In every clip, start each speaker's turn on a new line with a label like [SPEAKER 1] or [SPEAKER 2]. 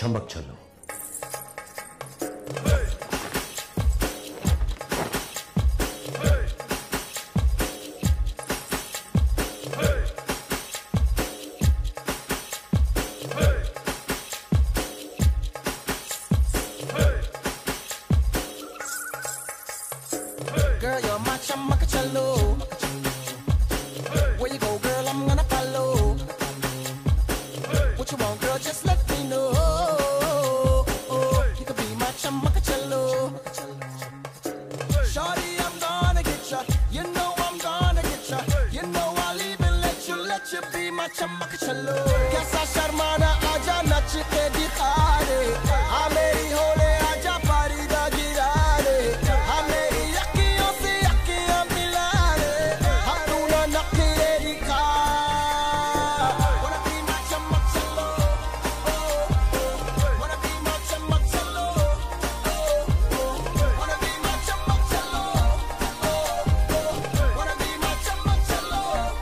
[SPEAKER 1] छमक छलो।
[SPEAKER 2] Girl, you're my chamakachalo. Where you go, girl, I'm gonna follow. What you want, girl, just let me know. You could be my chamakachalo. Shorty, I'm gonna get ya. You know I'm gonna get ya. You know I'll even let you be my chamakachalo. Kaisa sharmana aaja nach ke dikha de. Aa meri hole aaja pari da gira de. Aa meri akhiyon se akhiyan mila de. Hum tu na nakhre dikha. Wanna be my chamakachalo. Wanna be my chamakachalo. Wanna be my chamakachalo. Wanna be my chamakachalo.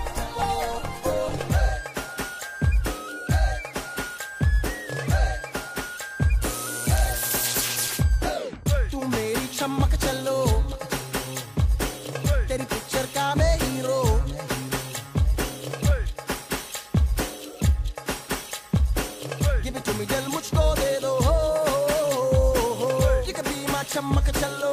[SPEAKER 2] तू मेरी चमक चलो, तेरी picture का मैं hero. Give it to me दिल मुझको दे दो। You can be my चमक चलो।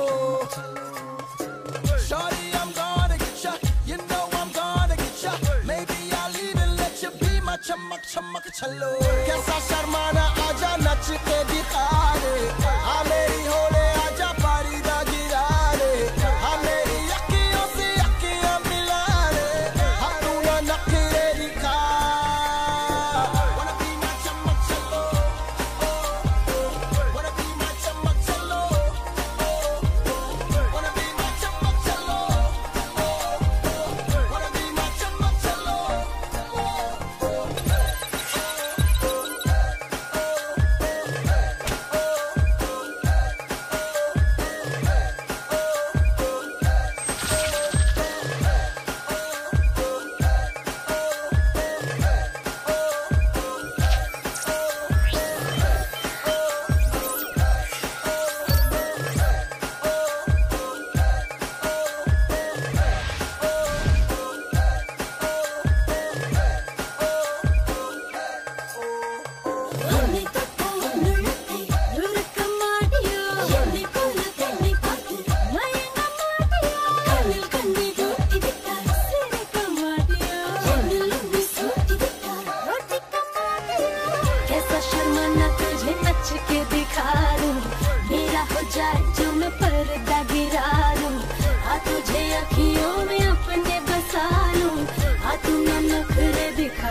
[SPEAKER 2] Shorty, I'm gonna get ya. You know I'm gonna get ya. Maybe I'll even let you be my चमक चलो। कैसा शर्माना आजा नच के दिखा दे। हाँ मेरी होले आजा पारी दा गिरा दे। हाँ मेरी अखियों से अखियां मिला दे। हाँ तू ना नखरे दिखा। Wanna be my चमक चलो। Wanna be my चमक चलो। Wanna be my चमक चलो। Wanna be my चमक चलो। कैसा शर्माना तुझे नच के दिखा दूं, मेरा हो जाए जो मैं पर्दा गिरा दूं। हाँ तुझे अखियों में अपने बसा लूं। हाँ तू ना नखरे दिखा।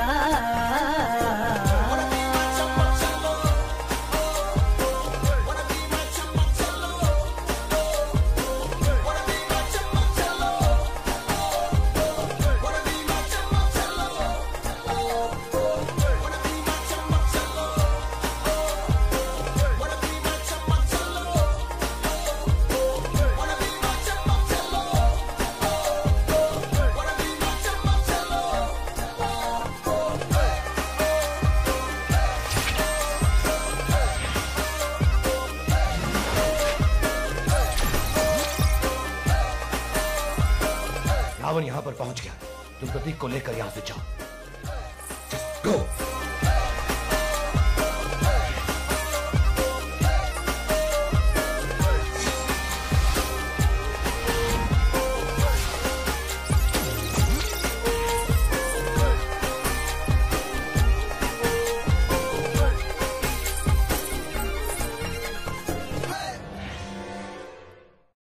[SPEAKER 1] रावण यहां पर पहुंच गया। तुम प्रतीक को लेकर यहां से जाओ। Just go!